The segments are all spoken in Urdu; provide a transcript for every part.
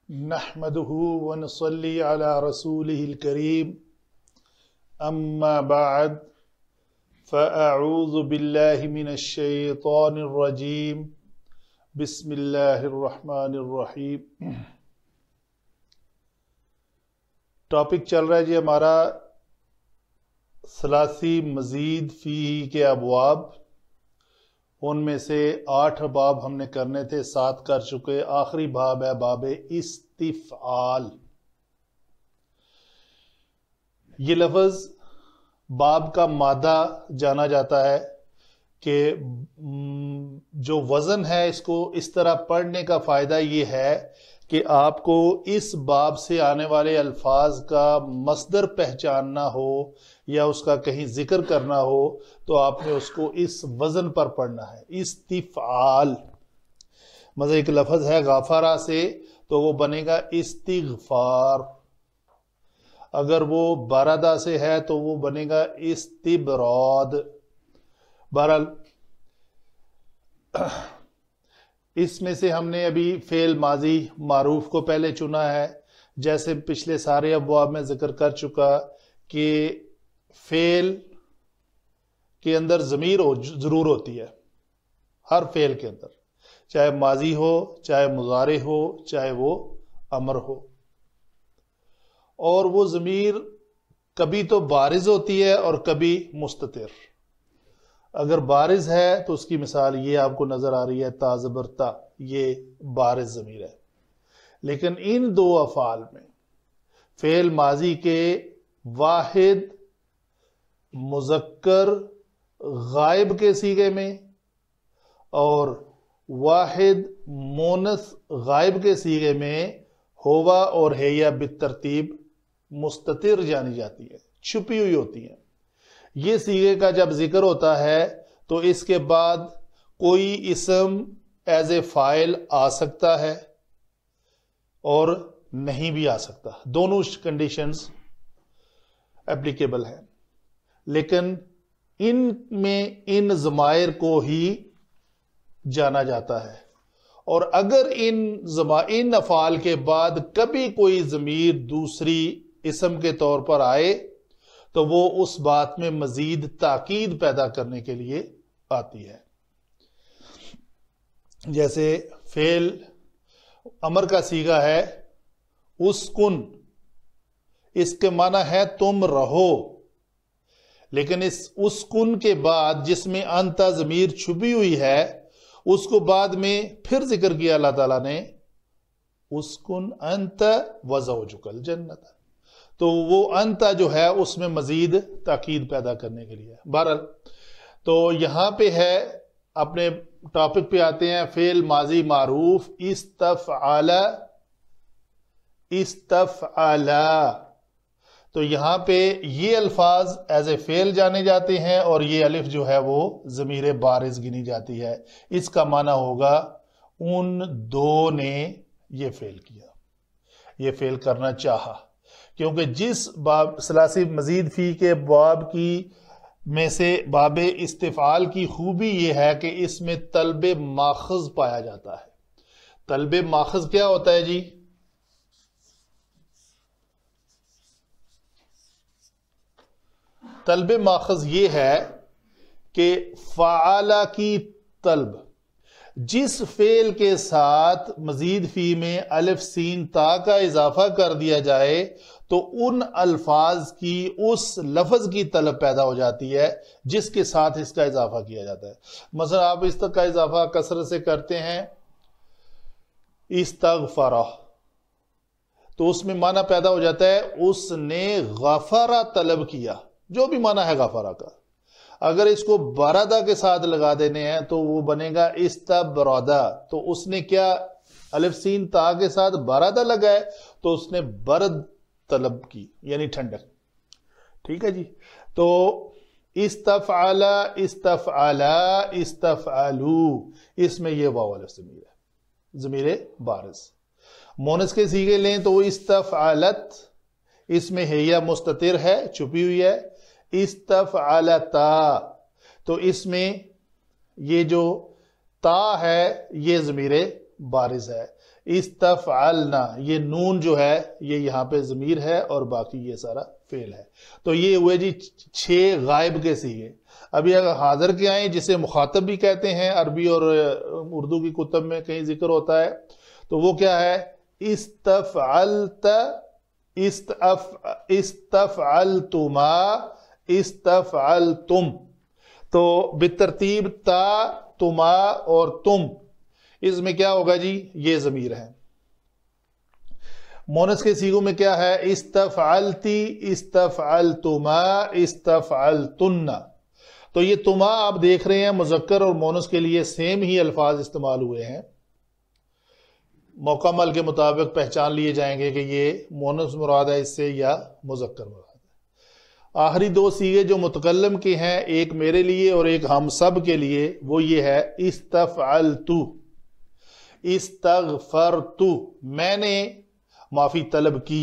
نحمده ونصلي على رسوله الكريم أما بعد فأعوذ بالله من الشيطان الرجيم بسم الله الرحمن الرحيم ٹاپک چل رہا ہے جی ہمارا ثلاثی مزید فیہ کے ابواب، ان میں سے 8 باب ہم نے کرنے تھے، 7 کر چکے۔ آخری باب ہے باب استفعال۔ یہ لفظ باب کا مادہ جانا جاتا ہے کہ جو وزن ہے اس کو اس طرح پڑھنے کا فائدہ یہ ہے کہ آپ کو اس باب سے آنے والے الفاظ کا مصدر پہچاننا ہو یا اس کا کہیں ذکر کرنا ہو تو آپ نے اس کو اس وزن پر پڑھنا ہے۔ استفعال مثلا ایک لفظ ہے غافرہ سے تو وہ بنے گا استغفار، اگر وہ باردہ سے ہے تو وہ بنے گا استبراد۔ بہرحال اس میں سے ہم نے ابھی فعل ماضی معروف کو پہلے چنا ہے، جیسے پچھلے سارے ابواب میں ذکر کر چکا کہ فعل کے اندر ضمیر ضرور ہوتی ہے، ہر فعل کے اندر، چاہے ماضی ہو، چاہے مضارع ہو، چاہے وہ امر ہو، اور وہ ضمیر کبھی تو بارز ہوتی ہے اور کبھی مستتر۔ اگر بارز ہے تو اس کی مثال یہ آپ کو نظر آ رہی ہے، تا زبر تا، یہ بارز ضمیر ہے۔ لیکن ان دو افعال میں فعل ماضی کے واحد مذکر غائب کے صیغے میں اور واحد مونث غائب کے صیغے میں ہوا اور ہیا بالترتیب مستتر جانی جاتی ہے، چھپی ہوئی ہوتی ہیں۔ یہ صیغے کا جب ذکر ہوتا ہے تو اس کے بعد کوئی اسم ایز اے فاعل آ سکتا ہے اور نہیں بھی آ سکتا، دونوں کنڈیشنز اپلیکیبل ہیں، لیکن ان میں ان ضمائر کو ہی جانا جاتا ہے۔ اور اگر ان افعال کے بعد کبھی کوئی ضمیر دوسری اسم کے طور پر آئے تو وہ اس بات میں مزید تاکید پیدا کرنے کے لیے آتی ہے۔ جیسے فعل امر کا صیغہ ہے اسکن، اس کے معنی ہے تم رہو، لیکن اس اسکن کے بعد جس میں انت ضمیر چھپی ہوئی ہے اس کو بعد میں پھر ذکر کیا اللہ تعالیٰ نے، اسکن انت وزوجک الجنت، تو وہ انت جو ہے اس میں مزید تاکید پیدا کرنے کے لیے۔ بہرحال تو یہاں پہ ہے، اپنے ٹاپک پہ آتے ہیں، فعل ماضی معروف استفعل، تو یہاں پہ یہ الفاظ ایز اے فعل جانے جاتے ہیں اور یہ الف جو ہے وہ ضمیر بارز گنی جاتی ہے۔ اس کا معنی ہوگا ان دو نے یہ فعل کیا، یہ فعل کرنا چاہا، کیونکہ جس باب ثلاثی مزید فی کے باب کی میں سے باب استفعال کی خوبی یہ ہے کہ اس میں طلب ماخذ پایا جاتا ہے۔ طلب ماخذ کیا ہوتا ہے جی؟ طلب ماخذ یہ ہے کہ فعال کی طلب، جس فعل کے ساتھ مزید فی میں الف سین تا کا اضافہ کر دیا جائے تو ان الفاظ کی اس لفظ کی طلب پیدا ہو جاتی ہے جس کے ساتھ اس کا اضافہ کیا جاتا ہے۔ مثلا آپ اس تک کا اضافہ کثرت سے کرتے ہیں استغفرہ، تو اس میں معنی پیدا ہو جاتا ہے اس نے غفرہ طلب کیا، جو بھی معنی ہے غفرہ کا۔ اگر اس کو بارادہ کے ساتھ لگا دینے ہیں تو وہ بنے گا استبرادہ، تو اس نے کیا الف سین تا کے ساتھ بارادہ لگائے تو اس نے برد طلب کی، یعنی ٹھنڈک۔ ٹھیک ہے جی، تو استفعل، استفعلا، استفعلو، اس میں یہ واو الف ضمیر ہے، ضمیر بارز۔ مونس کے صیغے لیں تو وہ استفعلت، اس میں ہیا مستتر ہے، چھپی ہوئی ہے۔ استفعلتا، تو اس میں یہ جو تا ہے یہ ضمیر بارز ہے۔ استفعلنا، یہ نون جو ہے یہ یہاں پہ ضمیر ہے اور باقی یہ سارا فعل ہے. تو یہ ہوئے جی 6 غائب کے صیغے. ابھی اگر حاضر کے آئیں جسے مخاطب بھی کہتے ہیں، عربی اور اردو کی کتب میں کہیں ذکر ہوتا ہے، تو وہ کیا ہے؟ استفعلت، استفعلتما، استفعلتم. تو بالترتیب تا، تما اور تم، اس میں کیا ہوگا جی؟ یہ ضمیر ہے. مونس کے صیغوں میں کیا ہے؟ استفعلتی، استفعلتما، استفعلتن. تو یہ تما آپ دیکھ رہے ہیں مذکر اور مونس کے لیے سیم ہی الفاظ استعمال ہوئے ہیں. موقع مل کے مطابق پہچان لیے جائیں گے کہ یہ مونس مراد ہے اس سے یا مذکر مراد ہے. آخری 2 صیغے جو متکلم کے ہیں، ایک میرے لیے اور ایک ہم سب کے لیے، وہ یہ ہے استفعلتو، استغفرتو، میں نے معافی طلب کی.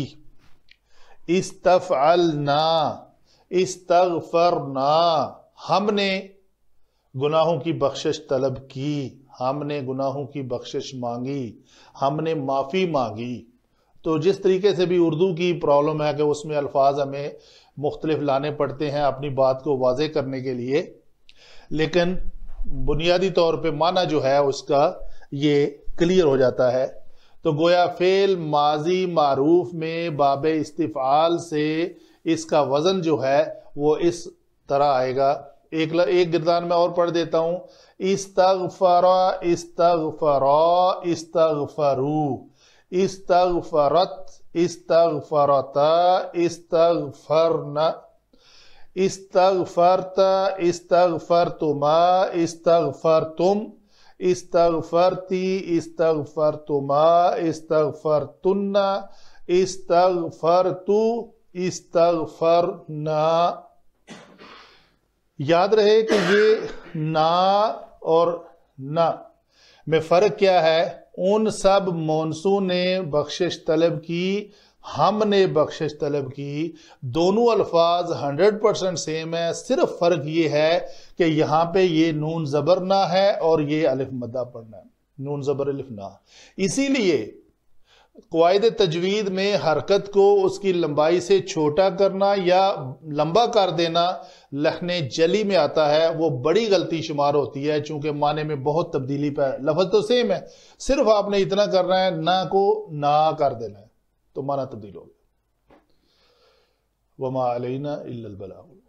استفعلنا، استغفرنا، ہم نے گناہوں کی بخشش طلب کی، ہم نے گناہوں کی بخشش مانگی، ہم نے معافی مانگی. تو جس طریقے سے بھی اردو کی پرابلم ہے کہ اس میں الفاظ ہمیں مختلف لانے پڑتے ہیں اپنی بات کو واضح کرنے کے لیے، لیکن بنیادی طور پہ معنی جو ہے اس کا یہ کلیئر ہو جاتا ہے. تو گویا فعل ماضی معروف میں باب استفعال سے اس کا وزن جو ہے وہ اس طرح آئے گا. ایک گردان میں اور پڑھ دیتا ہوں. استغفر، استغفرا، استغفرو، استغفرت، استغفرتا، استغفرن، استغفرت، استغفرتما، استغفرتم، استغفرتی، استغفرتما، استغفرتن، استغفرتو، استغفرنا. یاد رہے کہ یہ نا اور نہ میں فرق کیا ہے؟ ان سب مونسوں نے بخشش طلب کی، ہم نے بخشش طلب کی، دونوں الفاظ 100% سیم ہے. صرف فرق یہ ہے کہ یہاں پہ یہ نون زبر نہ ہے اور یہ الف مدہ پڑھنا ہے، نون زبر الف نہ. اسی لیے قواعد تجوید میں حرکت کو اس کی لمبائی سے چھوٹا کرنا یا لمبا کر دینا لحن جلی میں آتا ہے، وہ بڑی غلطی شمار ہوتی ہے، چونکہ معنی میں بہت تبدیلی پہ. لفظ تو سیم ہے، صرف آپ نے اتنا کرنا ہے نہ کو نہ کر دینا ہے تو معنی تبدیل ہو گیا. وما علینا الا البلاغ.